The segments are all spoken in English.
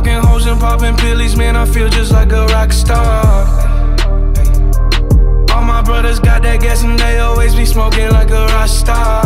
fucking hoes and popping pillies, man, I feel just like a rock star. All my brothers got that gas and they always be smoking like a rock star.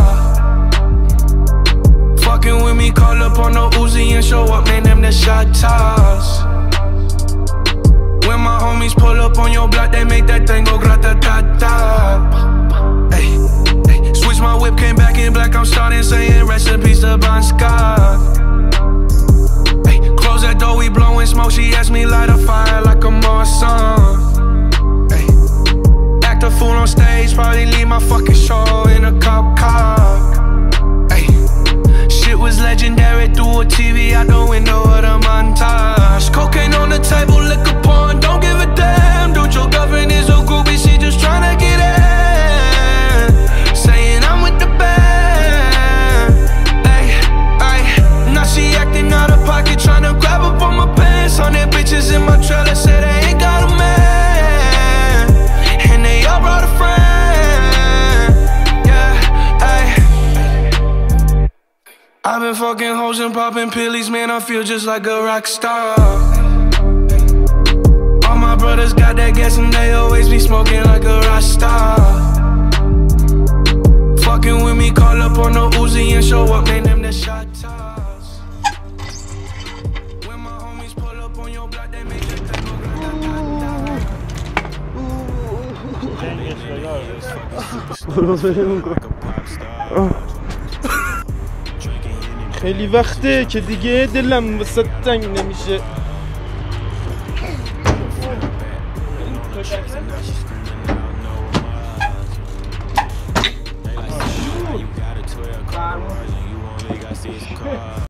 Fucking with me, call up on the Uzi and show up, man, them the shot toss. When my homies pull up on your block, they make that thing go grata-ta-ta. Ay, ay. Switch my whip, came back in black, I'm starting saying recipes to Bon Scott. Ay, close that door, we blowing smoke, she asked me light a fire like a Marsan. Ay, act a fool on stage, probably leave my fucking show in a cop car. Ay, shit was legendary, through a TV out the window of the montage. Cocaine on the table, liquor porn, don't give a damn. Dude, your girlfriend is a groupie, she just tryna get in. Saying I'm with the band. Ay, ay, now she acting out of pocket, tryna grab up on my pants. 100 bitches in my trailer, say they ain't got a man, and they all brought a friend. Yeah, ay. I've been fucking hoes and popping pillies, man, I feel just like a rock star. All my brothers got that gas and they always be smoking like a rock star. Fucking with me, call up on the Uzi and show up, man, them the shot toss. When my homies pull up on your block, they make that thing go grata-ta-ta. خیلی وقته که دیگه دلم واسه تنگ نمیشه.